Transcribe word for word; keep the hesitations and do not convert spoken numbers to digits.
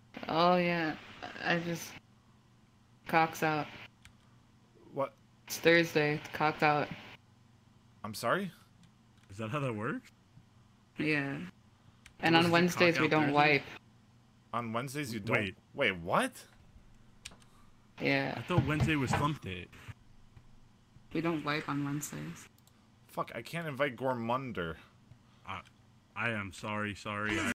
Oh yeah, I just cocks out. What? It's Thursday. Cocked out. I'm sorry? Is that how that works? Yeah. So And was on it Wednesdays cock we out don't Thursday? wipe. On Wednesdays you don't? Wait. Wait, what? Yeah. I thought Wednesday was slump day. We don't wipe on Wednesdays. Fuck, I can't invite Gormunder. I, I am sorry, sorry. I